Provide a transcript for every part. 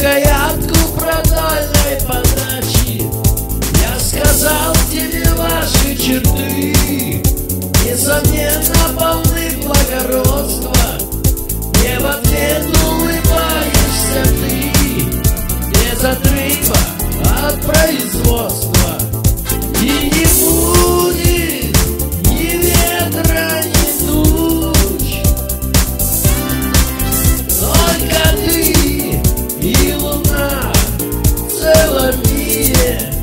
рукоятку продольной подачи. Я сказал тебе ваши черты, несомненно, полны благородства. Мне в ответ улыбаешься ты, без отрыва от производства. И не будет ни ветра, ни туч, только ты и луна в целом мире.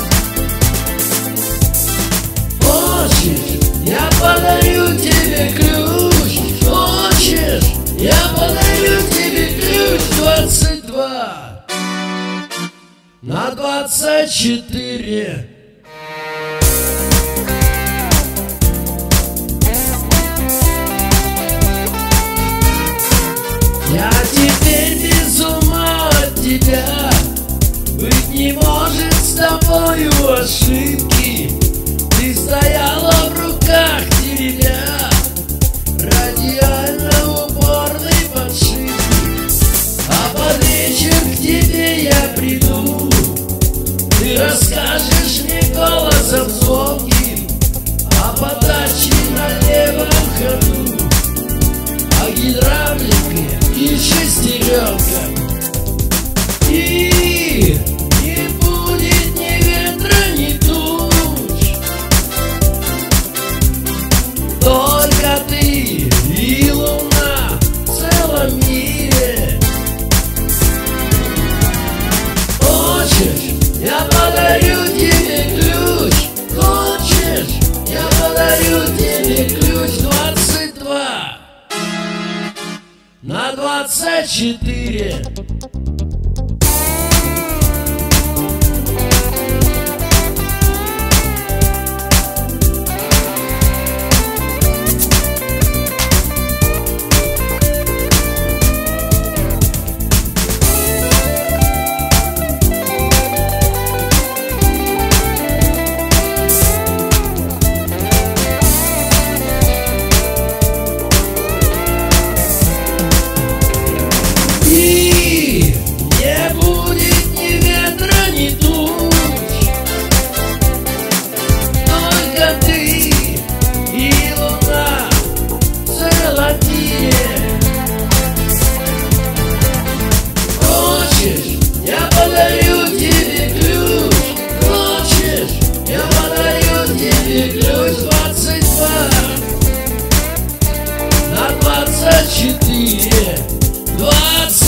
Хочешь, я подарю тебе ключ? Хочешь, я подарю тебе ключ 22 на 24. Я теперь без ума от тебя, быть не может с тобою ошибки. Ты стояла в руках теребя радиально упорной подшипник. А под вечер к тебе я приду, ты расскажешь мне голосом звонким о подаче на левом ходу, о гидравлике и шестеренках. И не будет ни ветра, ни туч, только ты и луна в целом мире. Хочешь, я подарю тебе ключ? Хочешь, я подарю тебе ключ 22 на 24. Ключ 22 на 24, 20.